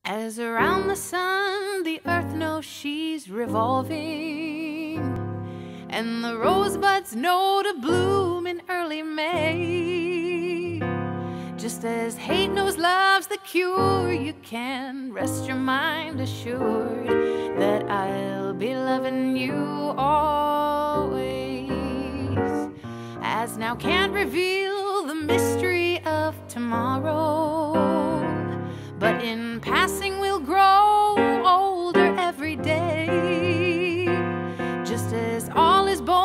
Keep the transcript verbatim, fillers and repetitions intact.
As around the sun the earth knows she's revolving, and the rosebuds know to bloom in early May. Just as hate knows love's the cure, you can rest your mind assured that I'll be loving you always. As now can't reveal the mystery of tomorrow, but in passing we'll grow older every day. Just as all is born